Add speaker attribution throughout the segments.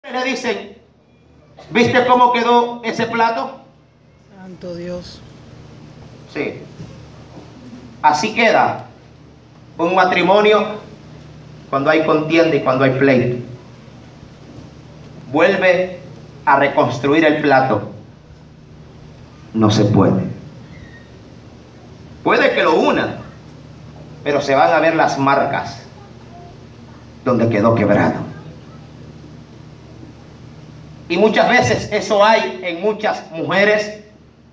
Speaker 1: Le dicen, ¿viste cómo quedó ese plato?
Speaker 2: Santo Dios.
Speaker 1: Sí. Así queda un matrimonio cuando hay contienda y cuando hay pleito. Vuelve a reconstruir el plato. No se puede. Puede que lo una, pero se van a ver las marcas donde quedó quebrado. Y muchas veces eso hay en muchas mujeres.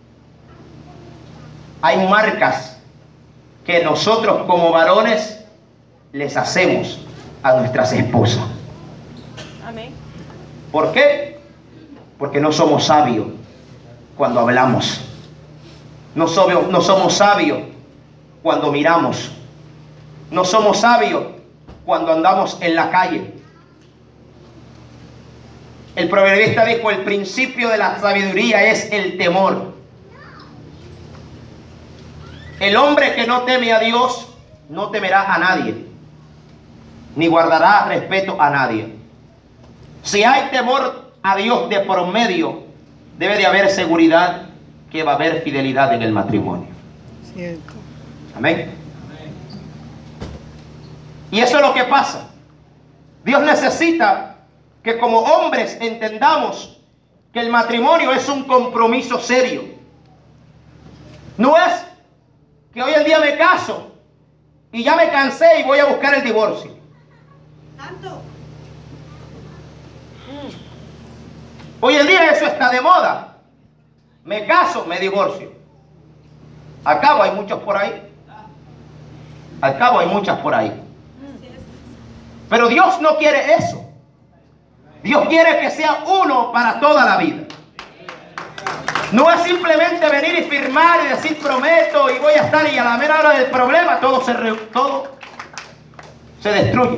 Speaker 1: Hay marcas que nosotros como varones les hacemos a nuestras esposas.
Speaker 3: Amén.
Speaker 1: ¿Por qué? Porque no somos sabios cuando hablamos. No somos sabios cuando miramos. No somos sabios cuando andamos en la calle. El proverbista dijo, el principio de la sabiduría es el temor. El hombre que no teme a Dios no temerá a nadie, ni guardará respeto a nadie. Si hay temor a Dios de por medio, debe de haber seguridad que va a haber fidelidad en el matrimonio.
Speaker 2: Cierto.
Speaker 1: Amén. Y eso es lo que pasa. Dios necesita que como hombres entendamos que el matrimonio es un compromiso serio. No es que hoy en día me caso y ya me cansé y voy a buscar el divorcio.
Speaker 3: Santo.
Speaker 1: Hoy en día eso está de moda. Me caso, me divorcio. Al cabo hay muchos por ahí. Al cabo hay muchas por ahí. Pero Dios no quiere eso. Dios quiere que sea uno para toda la vida. No es simplemente venir y firmar y decir prometo y voy a estar y a la mera hora del problema todo se destruye.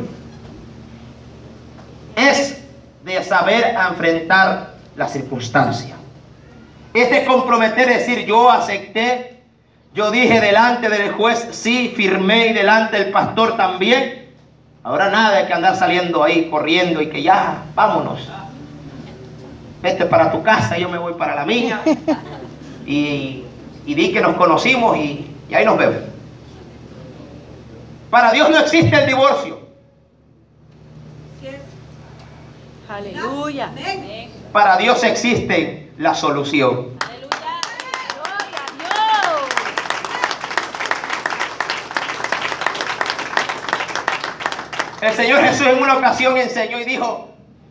Speaker 1: Es de saber enfrentar las circunstancias. Es de comprometer, decir yo acepté, yo dije delante del juez sí, firmé y delante del pastor también. Ahora nada de que andar saliendo ahí corriendo y que ya, vámonos. Vete para tu casa, yo me voy para la mía. Y di que nos conocimos y ahí nos vemos. Para Dios no existe el divorcio.
Speaker 3: Aleluya.
Speaker 1: Para Dios existe la solución.
Speaker 3: Aleluya. Gloria a Dios.
Speaker 1: El Señor Jesús en una ocasión enseñó y dijo,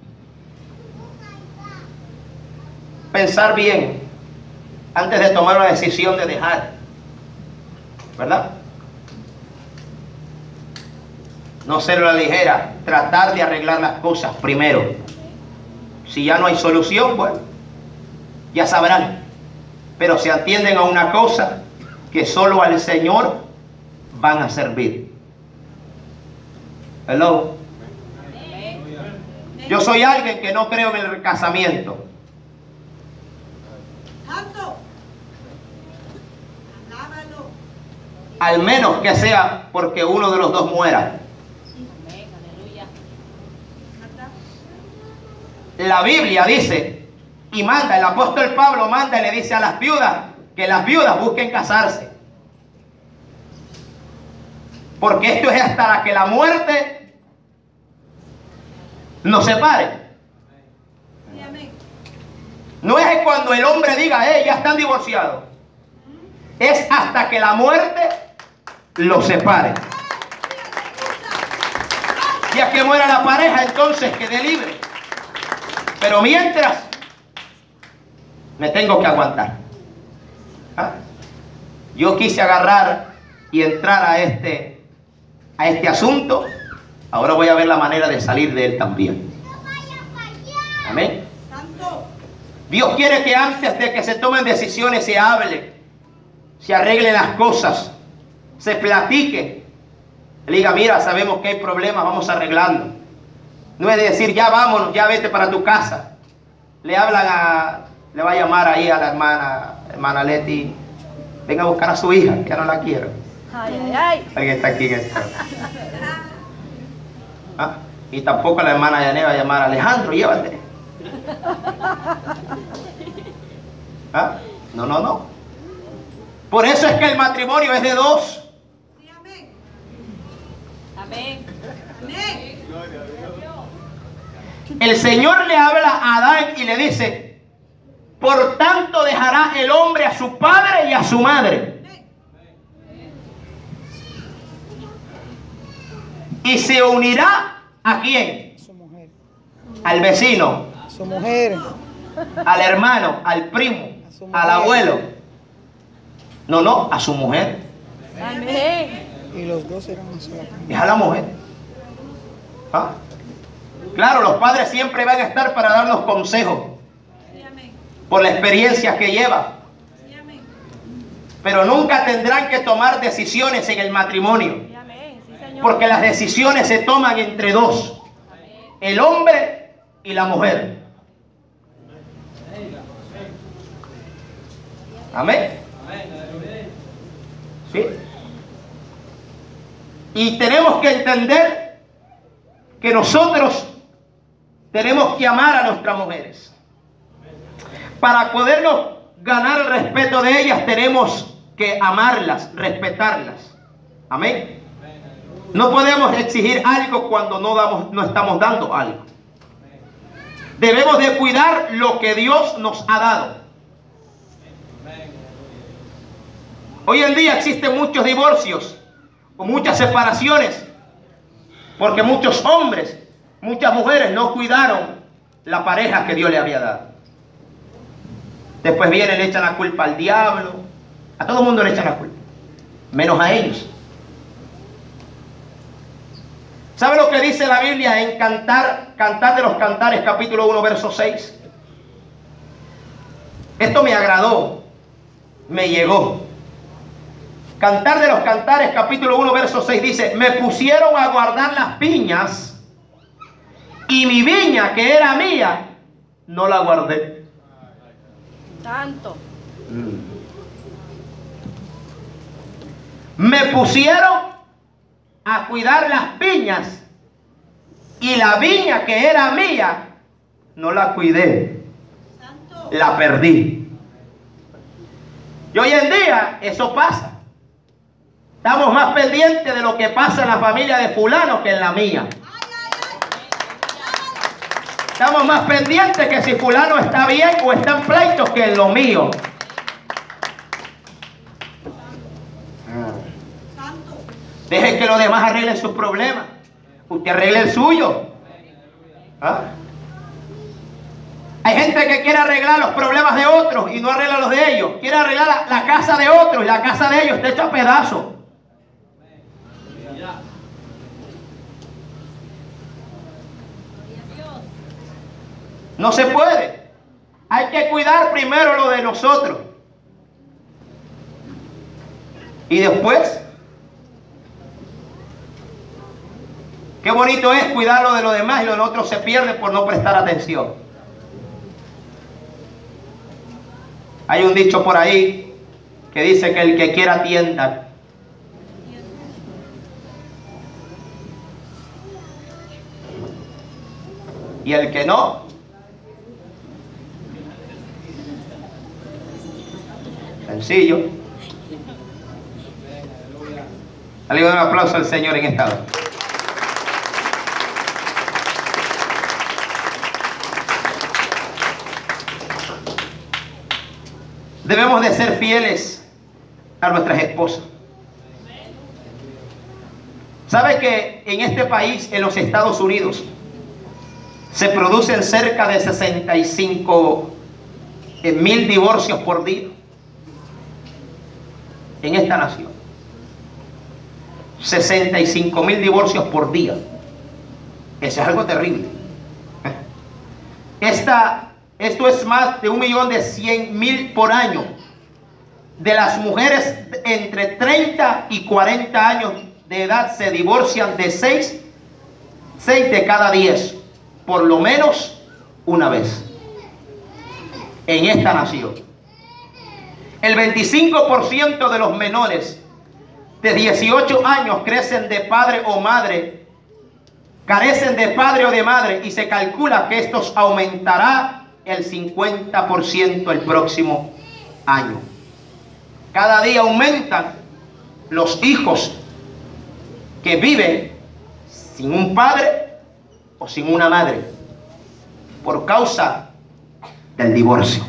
Speaker 1: pensar bien antes de tomar una decisión de dejar, ¿verdad? No ser a la ligera, tratar de arreglar las cosas primero. Si ya no hay solución, bueno, ya sabrán. Pero se atienden a una cosa que solo al Señor van a servir. Hello. Yo soy alguien que no creo en el casamiento. Al menos que sea porque uno de los dos muera. La Biblia dice y manda, el apóstol Pablo manda y le dice a las viudas que las viudas busquen casarse. Porque esto es hasta que la muerte nos separe. No es cuando el hombre diga, ya están divorciados. Es hasta que la muerte los separe. Ya que muera la pareja, entonces quede libre. Pero mientras, me tengo que aguantar. ¿Ah? Yo quise agarrar y entrar a este asunto. Ahora voy a ver la manera de salir de él también. Amén. Dios quiere que antes de que se tomen decisiones se hable, se arreglen las cosas, se platique. Le diga, mira, sabemos que hay problemas, vamos a arreglarlo. No es de decir, ya vámonos, ya vete para tu casa. Le va a llamar ahí a la hermana Leti, venga a buscar a su hija, que no la quiero.
Speaker 3: Ay, ay, ay.
Speaker 1: Alguien está aquí en esto. ¿Ah? Y tampoco la hermana Yané va a llamar a Alejandro, llévate. ¿Ah? No, no, no. Por eso es que el matrimonio es de dos.
Speaker 3: Amén.
Speaker 1: El Señor le habla a Adán y le dice: por tanto dejará el hombre a su padre y a su madre, y se unirá ¿a quién?
Speaker 2: Su mujer.
Speaker 1: Al vecino,
Speaker 2: Su mujer.
Speaker 1: al hermano, al primo,
Speaker 2: A su mujer.
Speaker 1: al abuelo. No, no, a su mujer.
Speaker 3: Amén.
Speaker 2: Y los dos eran una sola carne.
Speaker 1: Es a la mujer. ¿Ah? Claro, los padres siempre van a estar para darnos consejos por la experiencia que lleva, pero nunca tendrán que tomar decisiones en el matrimonio,
Speaker 3: Amén. Sí, Señor.
Speaker 1: porque las decisiones se toman entre dos, el hombre y la mujer. Amén. ¿Sí? Y tenemos que entender que nosotros tenemos que amar a nuestras mujeres. Para podernos ganar el respeto de ellas, tenemos que amarlas, respetarlas. Amén. No podemos exigir algo cuando no estamos dando algo. Debemos de cuidar lo que Dios nos ha dado. Hoy en día existen muchos divorcios o muchas separaciones porque muchos hombres, muchas mujeres no cuidaron la pareja que Dios le había dado. Después vienen, le echan la culpa al diablo. A todo el mundo le echan la culpa, menos a ellos. ¿Sabe lo que dice la Biblia en Cantar de los Cantares, capítulo 1, verso 6? Esto me agradó, me llegó. Cantar de los Cantares, capítulo 1, verso 6 dice: me pusieron a guardar las viñas y mi viña, que era mía, no la guardé.
Speaker 3: Santo.
Speaker 1: Me pusieron a cuidar las viñas y la viña que era mía, no la cuidé. La perdí. Y hoy en día eso pasa. Estamos más pendientes de lo que pasa en la familia de fulano que en la mía. Estamos más pendientes que si fulano está bien o está en pleitos que en lo mío. Dejen que los demás arreglen sus problemas. Usted arregle el suyo. ¿Ah? Hay gente que quiere arreglar los problemas de otros y no arregla los de ellos. Quiere arreglar la casa de otros y la casa de ellos está hecha a pedazos. No se puede. Hay que cuidar primero lo de nosotros. Y después, qué bonito es cuidar lo de los demás y lo del otro se pierde por no prestar atención. Hay un dicho por ahí que dice que el que quiera atienda. Y el que no, sencillo. Dale un aplauso al Señor en esta hora. Debemos de ser fieles a nuestras esposas. ¿Sabe que en este país, en los Estados Unidos, se producen cerca de 65,000 divorcios por día? En esta nación, 65,000 divorcios por día. Eso es algo terrible. Esto es más de 1.100.000 por año. De las mujeres entre 30 y 40 años de edad se divorcian de 6 de cada 10, por lo menos una vez en esta nación. El 25% de los menores de 18 años crecen de padre o madre carecen de padre o de madre, y se calcula que estos aumentará el 50% el próximo año. Cada día aumentan los hijos que viven sin un padre o sin una madre por causa del divorcio.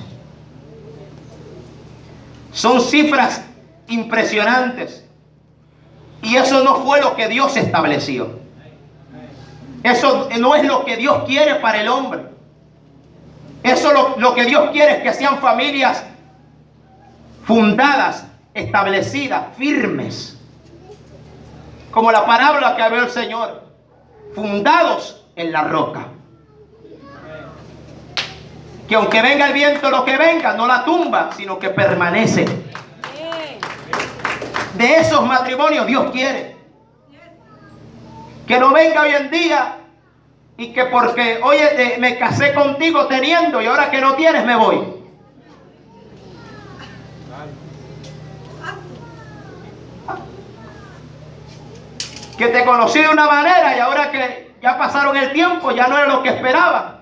Speaker 1: Son cifras impresionantes, y eso no fue lo que Dios estableció. Eso no es lo que Dios quiere para el hombre. Eso lo que Dios quiere es que sean familias fundadas, establecidas, firmes, como la parábola que habló el Señor, fundados en la roca, que aunque venga el viento, lo que venga, no la tumba, sino que permanece. De esos matrimonios Dios quiere que no venga hoy en día y que porque, oye, me casé contigo teniendo y ahora que no tienes me voy. Que te conocí de una manera y ahora que ya pasaron el tiempo ya no era lo que esperaba.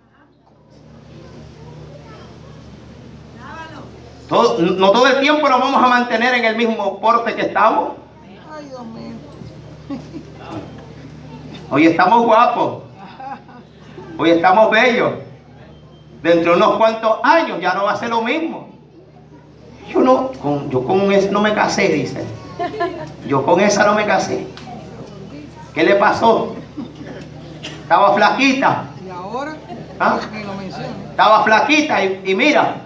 Speaker 1: No todo el tiempo nos vamos a mantener en el mismo porte que estamos.
Speaker 2: Ay, Dios mío.
Speaker 1: Hoy estamos guapos. Hoy estamos bellos. Dentro de unos cuantos años ya no va a ser lo mismo. Yo con esa no me casé, dice. Yo con esa no me casé. ¿Qué le pasó? Estaba flaquita.
Speaker 2: Y ahora,
Speaker 1: ¿Ah?
Speaker 2: ni lo menciona.
Speaker 1: Estaba flaquita y mira.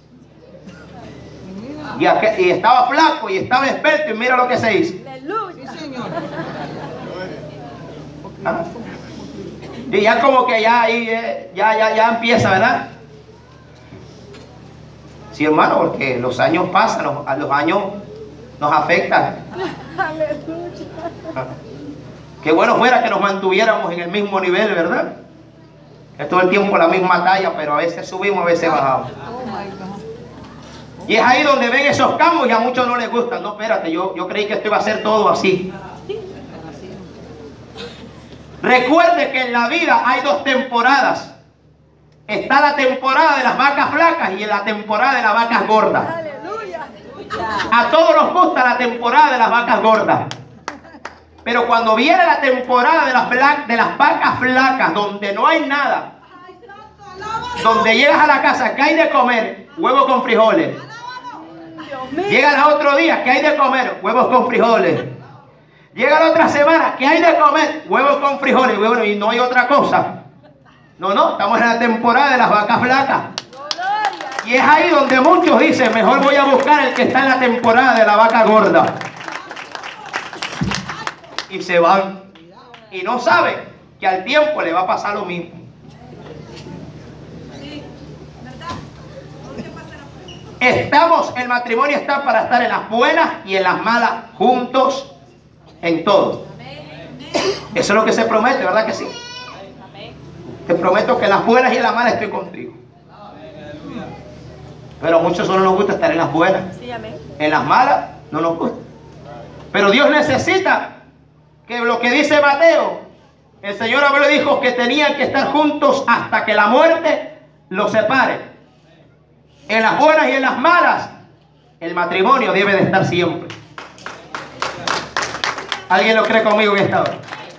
Speaker 1: Y estaba flaco y estaba experto y mira lo que se hizo.
Speaker 3: Aleluya.
Speaker 2: Sí, señor.
Speaker 1: ¿Ah? Y ya como que ya ahí ya empieza, ¿verdad? Sí, hermano, porque los años pasan, los años nos afectan. ¿Ah? Qué bueno fuera que nos mantuviéramos en el mismo nivel, ¿verdad? Es todo el tiempo la misma talla, pero a veces subimos, a veces bajamos.
Speaker 2: Oh my God.
Speaker 1: Y es ahí donde ven esos cambios y a muchos no les gustan. No, espérate, yo creí que esto iba a ser todo así. Recuerde que en la vida hay dos temporadas. Está la temporada de las vacas flacas y la temporada de las vacas gordas.
Speaker 3: Aleluya.
Speaker 1: A todos nos gusta la temporada de las vacas gordas. Pero cuando viene la temporada de las vacas flacas, donde no hay nada, donde llegas a la casa, ¿qué hay de comer? Huevos con frijoles. Llegas al otro día, ¿qué hay de comer? Huevos con frijoles. Llega la otra semana, ¿qué hay de comer? Huevos con frijoles. Bueno, y no hay otra cosa. No, estamos en la temporada de las vacas flacas. Y es ahí donde muchos dicen, mejor voy a buscar el que está en la temporada de la vaca gorda. Y se van. Y no saben que al tiempo le va a pasar lo mismo. El matrimonio está para estar en las buenas y en las malas, juntos en todo. Eso es lo que se promete, ¿verdad que sí? Te prometo que en las buenas y en las malas estoy contigo. Pero a muchos solo nos gusta estar en las buenas. En las malas no nos gusta. Pero Dios necesita que lo que dice Mateo, el Señor le dijo que tenían que estar juntos hasta que la muerte los separe. En las buenas y en las malas, el matrimonio debe de estar siempre. ¿Alguien lo cree conmigo en esta hora?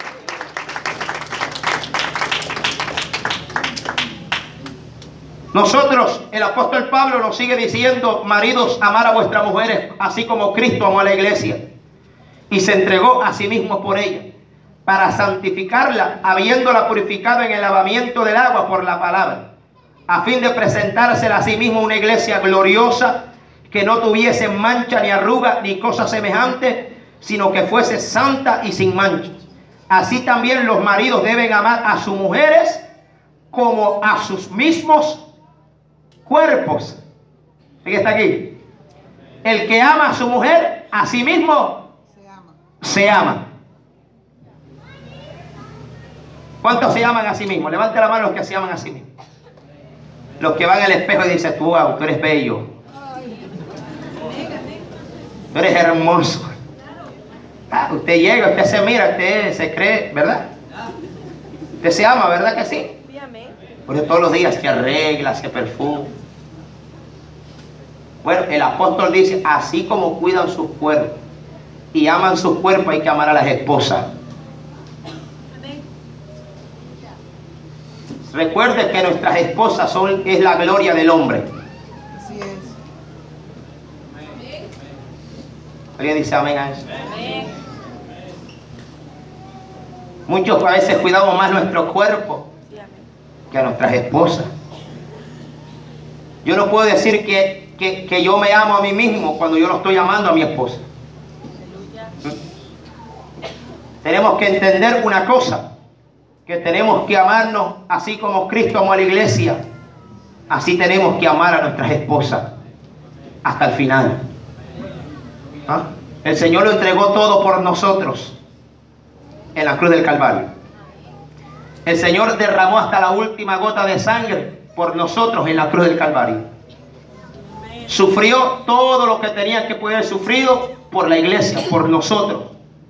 Speaker 1: Nosotros, el apóstol Pablo nos sigue diciendo, maridos, amar a vuestras mujeres, así como Cristo amó a la iglesia y se entregó a sí mismo por ella, para santificarla, habiéndola purificado en el lavamiento del agua por la palabra, a fin de presentársela a sí mismo una iglesia gloriosa, que no tuviese mancha ni arruga ni cosa semejante, sino que fuese santa y sin mancha. Así también los maridos deben amar a sus mujeres como a sus mismos cuerpos. ¿Quién está aquí? El que ama a su mujer, a sí mismo se ama. ¿Cuántos se aman a sí mismos? Levante la mano los que se aman a sí mismos. Los que van al espejo y dicen, tú eres bello, tú eres hermoso. Usted llega, usted se mira, usted se cree, ¿verdad? Usted se ama, ¿verdad que sí?
Speaker 3: Sí, amén.
Speaker 1: Porque todos los días se arregla, se perfuma. Bueno, el apóstol dice, así como cuidan sus cuerpos y aman sus cuerpos, hay que amar a las esposas. Recuerde que nuestras esposas es la gloria del hombre.
Speaker 2: Así es.
Speaker 1: ¿Alguien dice amén a eso?
Speaker 3: Amén.
Speaker 1: Muchos a veces cuidamos más nuestro cuerpo
Speaker 3: Sí, amén.
Speaker 1: que a nuestras esposas. Yo no puedo decir que yo me amo a mí mismo cuando yo no estoy amando a mi esposa.
Speaker 3: Aleluya.
Speaker 1: Tenemos que entender una cosa, que tenemos que amarnos así como Cristo amó a la iglesia. Así tenemos que amar a nuestras esposas hasta el final. ¿Ah? El Señor lo entregó todo por nosotros en la cruz del Calvario. El Señor derramó hasta la última gota de sangre por nosotros en la cruz del Calvario. Sufrió todo lo que tenía que poder sufrido por la iglesia, por nosotros.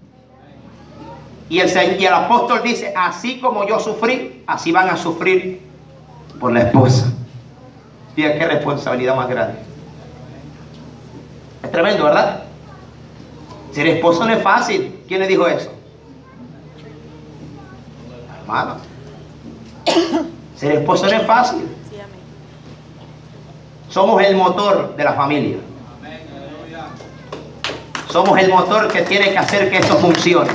Speaker 1: Y el apóstol dice, así como yo sufrí, así van a sufrir por la esposa. Fíjate qué responsabilidad más grande. Es tremendo, ¿verdad? Ser esposo no es fácil. ¿Quién le dijo eso? Hermano. Ser esposo no es fácil.
Speaker 3: Sí, amén.
Speaker 1: Somos el motor de la familia. Somos el motor que tiene que hacer que esto funcione.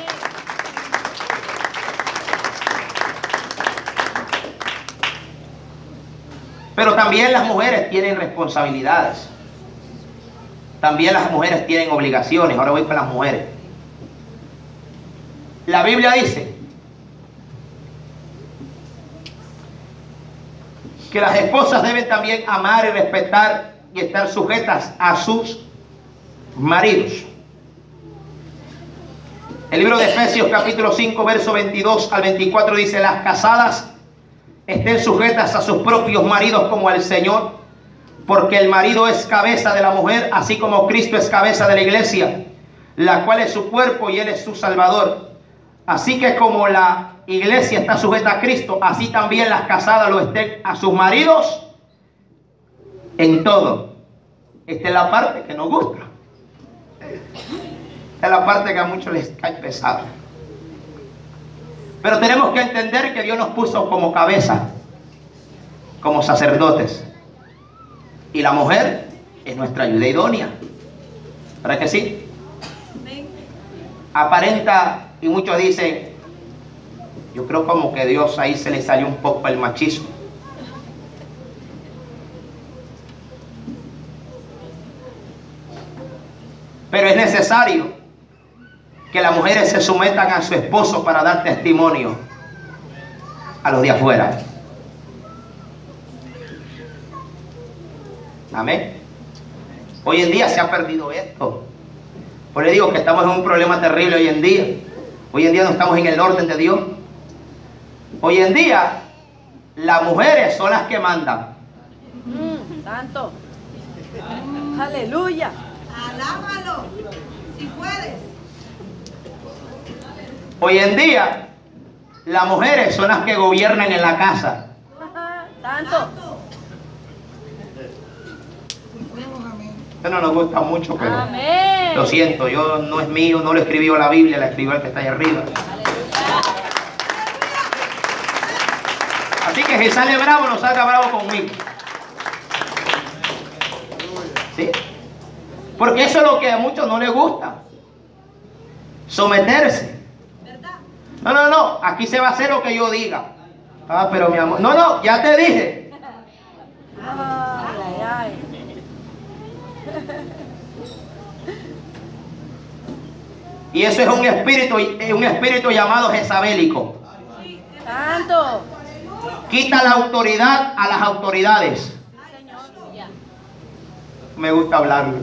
Speaker 1: Pero también las mujeres tienen responsabilidades. También las mujeres tienen obligaciones. Ahora voy con las mujeres. La Biblia dice que las esposas deben también amar y respetar y estar sujetas a sus maridos. El libro de Efesios capítulo 5 verso 22 al 24 dice: las casadas estén sujetas a sus propios maridos como al Señor, porque el marido es cabeza de la mujer, así como Cristo es cabeza de la iglesia, la cual es su cuerpo y Él es su Salvador. Así que como la iglesia está sujeta a Cristo, así también las casadas lo estén a sus maridos en todo. Esta es la parte que nos gusta. Esta es la parte que a muchos les cae pesada. Pero tenemos que entender que Dios nos puso como cabeza, como sacerdotes. Y la mujer es nuestra ayuda idónea. ¿Verdad que sí? Aparenta, y muchos dicen, yo creo como que Dios ahí se le salió un poco el machismo. Pero es necesario que las mujeres se sometan a su esposo para dar testimonio a los de afuera. Amén. Hoy en día se ha perdido esto. Por eso digo que estamos en un problema terrible hoy en día. Hoy en día no estamos en el orden de Dios. Hoy en día las mujeres son las que mandan.
Speaker 3: Santo. Aleluya.
Speaker 2: Alábalo, si puedes.
Speaker 1: Hoy en día las mujeres son las que gobiernan en la casa.
Speaker 3: Santo.
Speaker 1: Esto no nos gusta mucho, pero
Speaker 3: Amén.
Speaker 1: lo siento, yo no es mío, no lo escribió la Biblia, la escribió el que está ahí arriba. Así que si sale bravo, no salga bravo conmigo. ¿Sí? Porque eso es lo que a muchos no les gusta. Someterse. No, no, no, aquí se va a hacer lo que yo diga. Ah, pero mi amor, no, no, ya te dije.
Speaker 3: Ay, ay, ay.
Speaker 1: Y eso es un espíritu llamado jezabélico.
Speaker 3: Santo.
Speaker 1: Quita la autoridad a las autoridades. Me gusta hablarlo.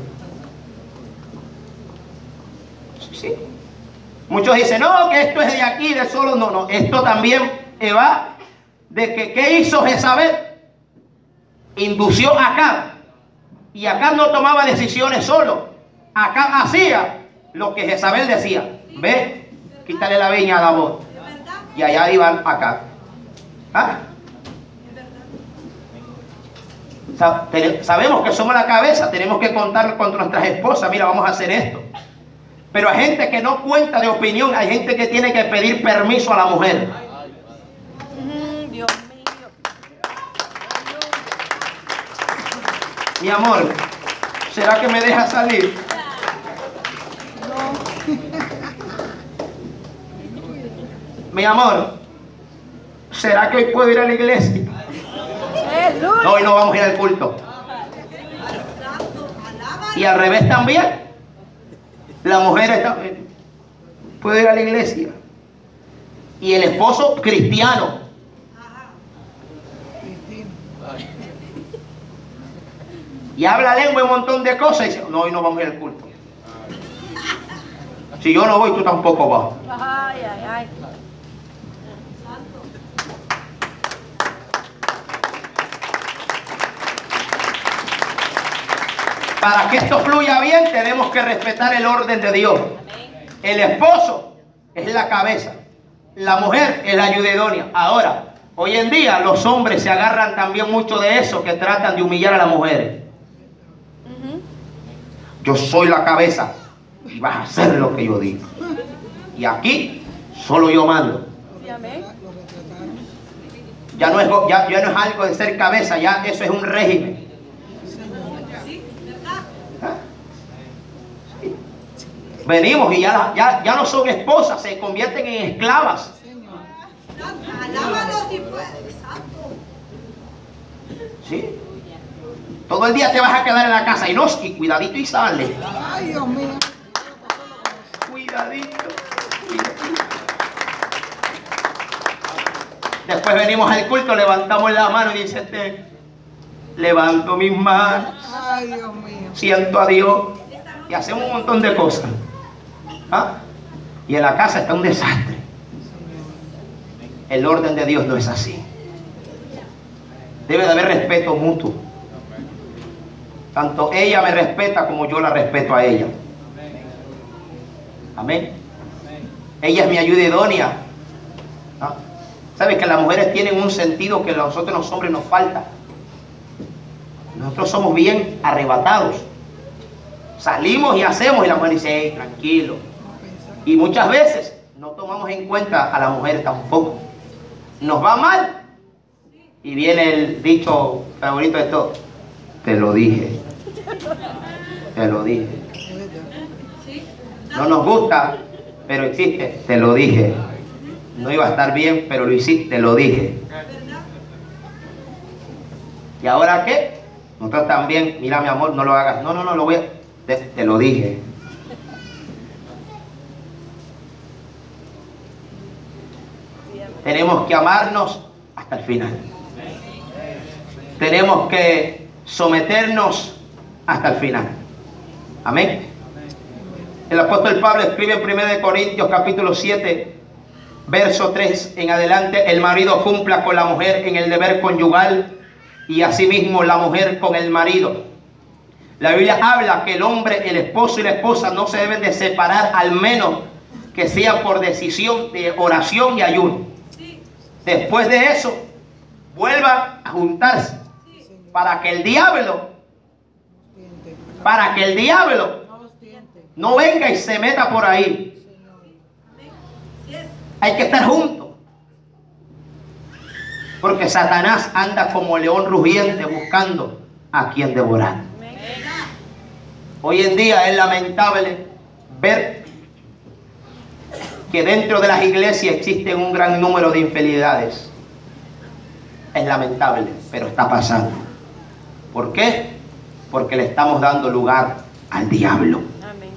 Speaker 1: Sí, sí. Muchos dicen, no, que esto es de aquí, de solo. No, no, esto también va de que, ¿qué hizo Jezabel? Indució a Acab. Y Acab no tomaba decisiones solo. Acab hacía lo que Jezabel decía. Ve, quítale la viña a Nabot. y allá iban acá. ¿Ah? Sabemos que somos la cabeza, tenemos que contar con nuestras esposas, mira, vamos a hacer esto. Pero hay gente que no cuenta de opinión, hay gente que tiene que pedir permiso a la mujer.
Speaker 3: Dios mío.
Speaker 1: Mi amor, ¿será que me deja salir? Mi amor, ¿será que hoy puedo ir a la iglesia? No, hoy no vamos a ir al culto. Y al revés también. La mujer está, puede ir a la iglesia. Y el esposo cristiano. Y habla lengua y un montón de cosas. Y dice, no, hoy no vamos a ir al culto. Si yo no voy, tú tampoco vas.
Speaker 3: Ay, ay, ay.
Speaker 1: Para que esto fluya bien, tenemos que respetar el orden de Dios. El esposo es la cabeza, la mujer es la ayuda idónea. Ahora, hoy en día los hombres se agarran también mucho de eso, que tratan de humillar a las mujeres. Yo soy la cabeza y vas a hacer lo que yo digo. Y aquí solo yo mando. Ya no es algo de ser cabeza, ya eso es un régimen. Venimos y ya no son esposas, se convierten en esclavas.
Speaker 2: Alábalo si puedes, santo.
Speaker 1: ¿Sí? Todo el día te vas a quedar en la casa y no, y cuidadito y sale.
Speaker 2: Ay, Dios mío.
Speaker 1: Cuidadito. Después venimos al culto, levantamos la mano y dice, levanto mis manos.
Speaker 2: Ay, Dios mío.
Speaker 1: Siento a Dios. Y hacemos un montón de cosas. ¿Ah? Y en la casa está un desastre. El orden de Dios no es así. Debe de haber respeto mutuo. Tanto ella me respeta como yo la respeto a ella. Amén. Ella es mi ayuda idónea. ¿Ah? ¿Sabes que las mujeres tienen un sentido que a nosotros los hombres nos falta? Nosotros somos bien arrebatados. Salimos y hacemos y la mujer dice, hey, tranquilo. Y muchas veces no tomamos en cuenta a la mujer tampoco. Nos va mal y viene el dicho favorito de todo. Te lo dije. Te lo dije. No nos gusta, pero existe. Te lo dije. No iba a estar bien, pero lo hiciste. Te lo dije. ¿Y ahora qué? Nosotros también, mira mi amor, no lo hagas. No, lo voy a... Te lo dije. Tenemos que amarnos hasta el final. Tenemos que someternos hasta el final. Amén. El apóstol Pablo escribe en 1 Corintios capítulo 7, verso 3 en adelante: el marido cumpla con la mujer en el deber conyugal y asimismo la mujer con el marido. La Biblia habla que el hombre, el esposo y la esposa no se deben de separar, al menos que sea por decisión de oración y ayuno. Después de eso, vuelvan a juntarse para que el diablo no venga y se meta por ahí. Hay que estar juntos, porque Satanás anda como león rugiente buscando a quien devorar. Hoy en día es lamentable ver que dentro de las iglesias existen un gran número de infidelidades. Es lamentable, pero está pasando. ¿Por qué? Porque le estamos dando lugar al diablo.
Speaker 3: Amén.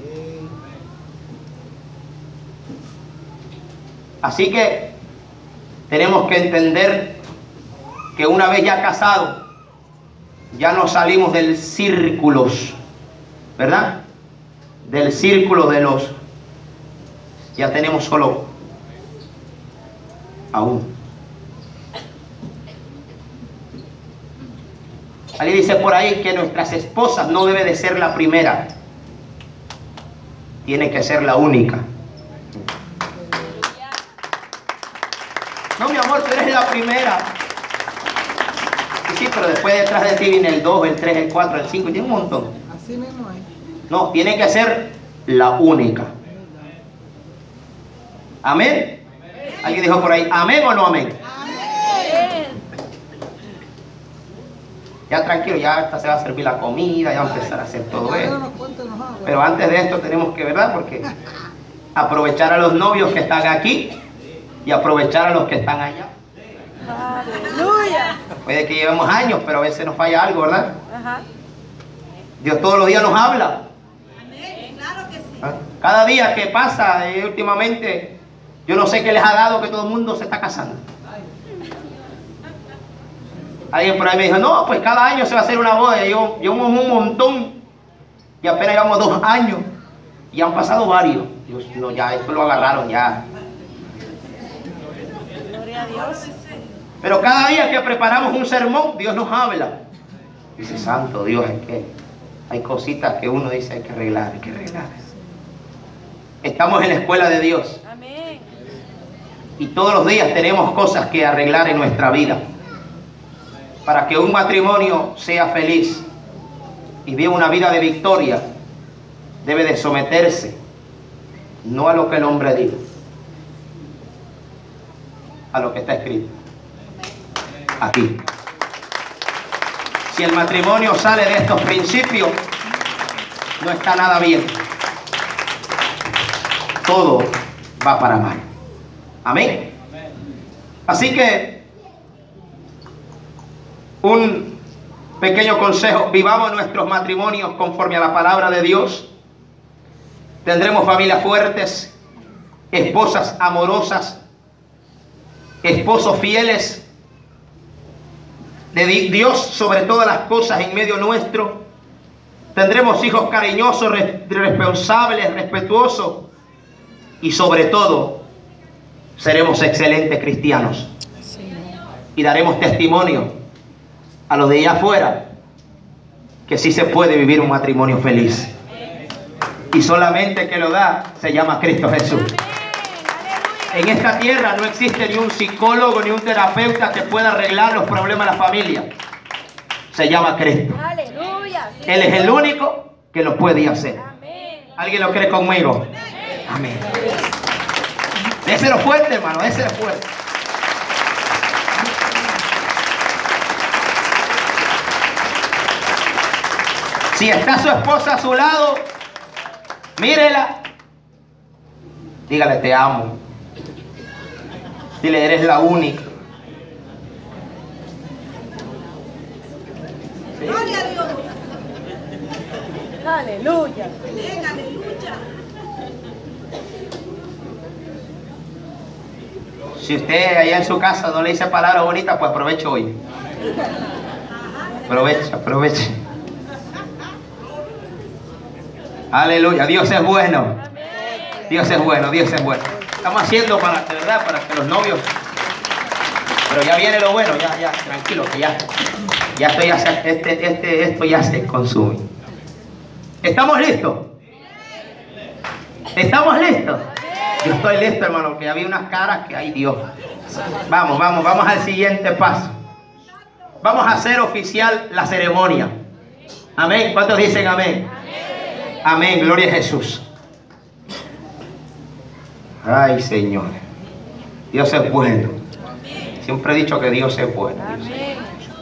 Speaker 1: Así que tenemos que entender que una vez ya casados, ya no salimos del círculo, ¿verdad? Del círculo de los... Ya tenemos solo a uno. Alguien dice por ahí que nuestras esposas no debe de ser la primera, tiene que ser la única. la primera. Sí, pero después detrás de ti viene el 2, el 3, el 4, el 5, y tiene un montón.
Speaker 2: Así mismo es.
Speaker 1: No, tiene que ser la única. Amén. Alguien dijo por ahí, ¿amén o no amén? Ya tranquilo, ya hasta se va a servir la comida, ya va a empezar a hacer todo esto. Pero antes de esto tenemos que, ¿verdad? Porque aprovechar a los novios que están aquí y aprovechar a los que están allá.
Speaker 3: Aleluya.
Speaker 1: Puede que llevemos años, pero a veces nos falla algo, ¿verdad?
Speaker 3: Ajá.
Speaker 1: Dios todos los días nos habla.
Speaker 2: Amén, claro que sí.
Speaker 1: Cada día que pasa, últimamente, yo no sé qué les ha dado que todo el mundo se está casando. Alguien por ahí me dijo, no, pues cada año se va a hacer una boda. Yo un montón y apenas llevamos 2 años y han pasado varios. Dios, no, ya esto lo agarraron ya.
Speaker 3: Gloria a Dios.
Speaker 1: Pero cada día que preparamos un sermón, Dios nos habla. Dice, santo Dios, es que hay cositas que uno dice hay que arreglar, hay que arreglar. Estamos en la escuela de Dios.
Speaker 3: Amén.
Speaker 1: Y todos los días tenemos cosas que arreglar en nuestra vida. Para que un matrimonio sea feliz y viva una vida de victoria, debe de someterse, no a lo que el hombre diga, a lo que está escrito aquí. Si el matrimonio sale de estos principios, no está nada bien. Todo va para mal. Amén. Así que un pequeño consejo: vivamos nuestros matrimonios conforme a la palabra de Dios. Tendremos familias fuertes, esposas amorosas, esposos fieles de Dios sobre todas las cosas en medio nuestro. Tendremos hijos cariñosos, responsables, respetuosos, y sobre todo seremos excelentes cristianos y daremos testimonio a los de allá afuera que sí se puede vivir un matrimonio feliz, y solamente que lo da se llama Cristo Jesús. En esta tierra no existe ni un psicólogo ni un terapeuta que pueda arreglar los problemas de la familia. Se llama Cristo.
Speaker 3: Aleluya.
Speaker 1: Él es el único que lo puede hacer.
Speaker 3: Amén.
Speaker 1: ¿Alguien lo cree conmigo? Amén. Déselo fuerte, hermano, déselo fuerte. Si está su esposa a su lado, mírela, dígale te amo, dile eres la única.
Speaker 2: Gloria a Dios.
Speaker 3: Aleluya.
Speaker 2: Amén, aleluya.
Speaker 1: Si usted allá en su casa no le dice palabras bonitas, pues aproveche hoy. Aproveche. Aleluya, Dios es bueno. Dios es bueno, Dios es bueno. Estamos haciendo para, de verdad, para que los novios. Pero ya viene lo bueno, ya, tranquilo, que ya esto ya se consume. ¿Estamos listos? ¿Estamos listos? Yo estoy listo, hermano, que había unas caras que, ay Dios. Vamos al siguiente paso. Vamos a hacer oficial la ceremonia. Amén. ¿Cuántos dicen amén? Amén, gloria a Jesús. Ay, Señor, Dios es bueno. Siempre he dicho que Dios es bueno.
Speaker 3: Amén.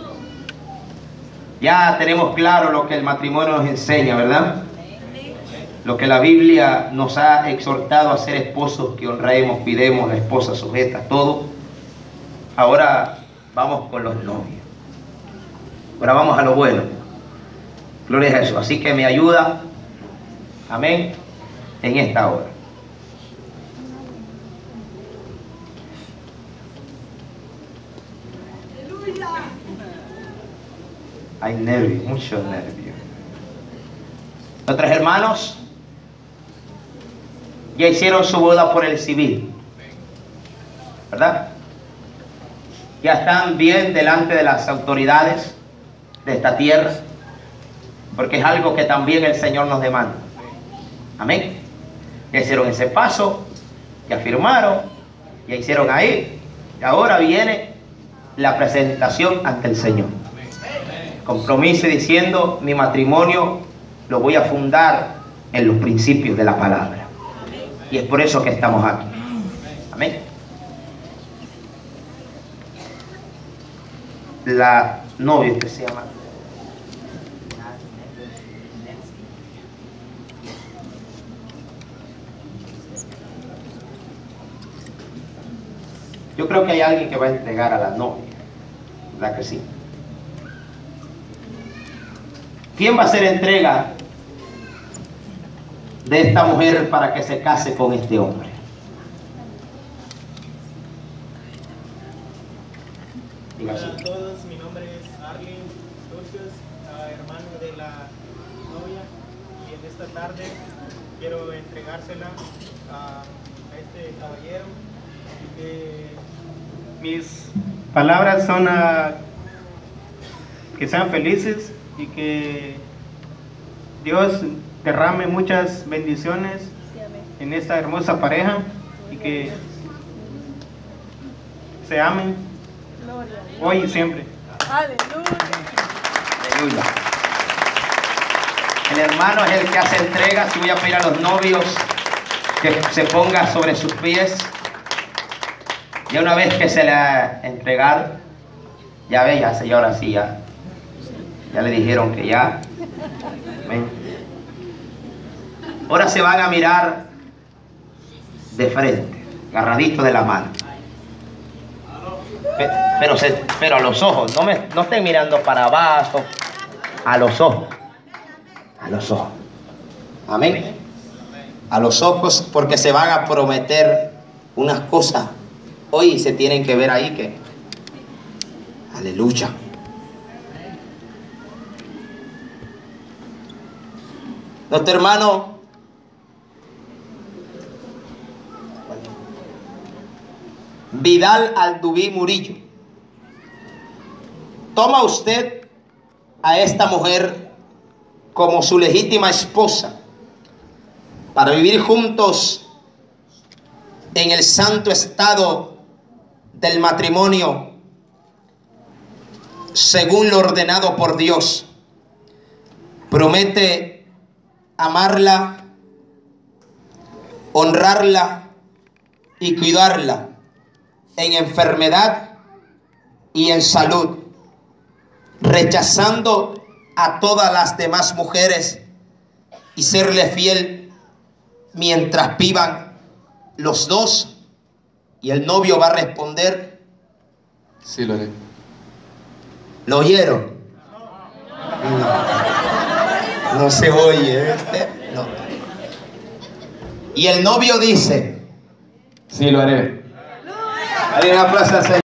Speaker 1: Ya tenemos claro lo que el matrimonio nos enseña, ¿verdad? Lo que la Biblia nos ha exhortado a ser esposos, que honremos, cuidemos, la esposa sujeta, todo. Ahora vamos con los novios. Ahora vamos a lo bueno. Gloria a Jesús. Así que me ayuda, amén, en esta hora. Hay nervios, muchos nervios. Nuestros hermanos ya hicieron su boda por el civil, ¿verdad? Ya están bien delante de las autoridades de esta tierra, porque es algo que también el Señor nos demanda. Amén. Ya hicieron ese paso, ya firmaron, ya hicieron ahí, y ahora viene la presentación ante el Señor. Compromiso diciendo, mi matrimonio lo voy a fundar en los principios de la palabra. Y es por eso que estamos aquí. Amén. La novia que se llama yo creo que hay alguien que va a entregar a la novia, ¿verdad que sí? ¿Quién va a hacer entrega de esta mujer para que se case con este hombre?
Speaker 4: Hola a todos, mi nombre es Arlen Lucius, hermano de la novia, y en esta tarde quiero entregársela a este caballero. Mis palabras son que sean felices y que Dios derrame muchas bendiciones en esta hermosa pareja y que se amen hoy y siempre.
Speaker 3: Aleluya.
Speaker 1: Aleluya. El hermano es el que hace entrega. Si voy a pedir a los novios que se ponga sobre sus pies. Ya una vez que se le entregaron, ya ve, ya se, ahora sí, ya le dijeron que ya. Ven. Ahora se van a mirar de frente, agarradito de la mano. Pero a los ojos, no estén mirando para abajo, a los ojos. A los ojos. Amén. A los ojos, porque se van a prometer unas cosas. Hoy se tienen que ver ahí que... Aleluya. Nuestro hermano Vidal Alduví Murillo, toma usted a esta mujer como su legítima esposa para vivir juntos en el santo estado del matrimonio según lo ordenado por Dios. Promete amarla, honrarla y cuidarla en enfermedad y en salud, rechazando a todas las demás mujeres y serle fiel mientras vivan los dos. Y el novio va a responder:
Speaker 5: sí, lo haré.
Speaker 1: ¿Lo oyeron? No se oye, ¿eh? No. Y el novio dice:
Speaker 5: Sí, lo haré.
Speaker 1: Hay una plaza.